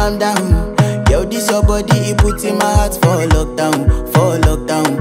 calm down. Yo, this your body, it puts in my heart for lockdown, for lockdown.